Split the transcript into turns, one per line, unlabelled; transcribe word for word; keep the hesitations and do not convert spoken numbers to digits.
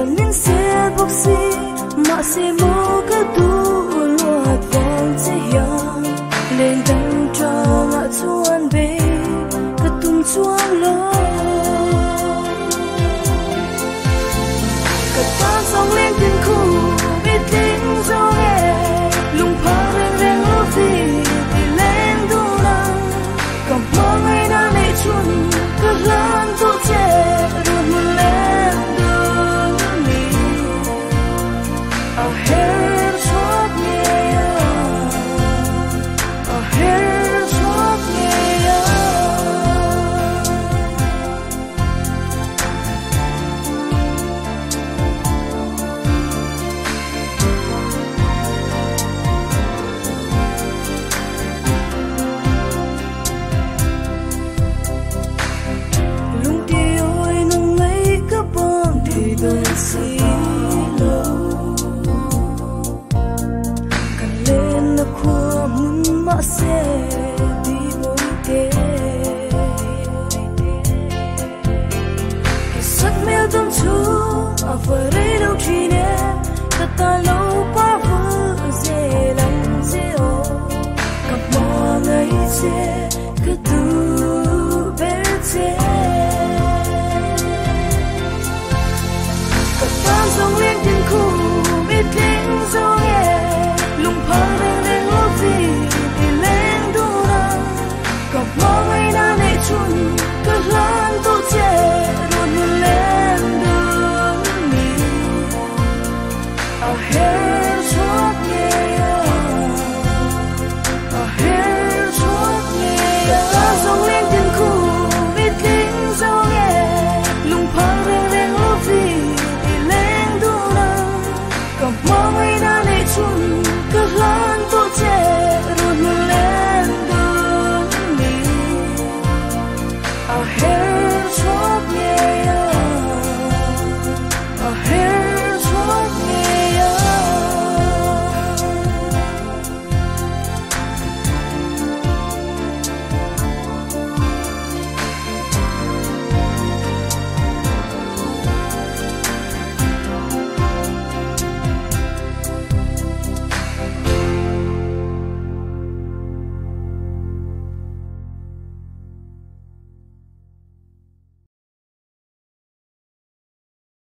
nên sẽ bốc xí mà sẽ mô cái tu loạt vang sẽ hiang lên đằng cho ngã chuan bê cái tung chuan lo cái tan sóng lên thiên khu biết tiếng gió nghe lùng phá reng reng lối vì thì lên tu năng cầm mơ ngày đã lệ chuan cái lan tu che rồi một lên đường đi ở Herchhuak nghe ở Herchhuak nghe lung ti ôi nung ngei cái bom thì đời xí lâu cần lên là khua muốn mà sẽ đi Mawitea sắc mèo tâm chú ở vừa đây đâu chỉ nè ta ta lâu quá vừa dễ lòng dễ ô gặp mò ngày chế cứ tu bé chế cả tan sông lên thiên khu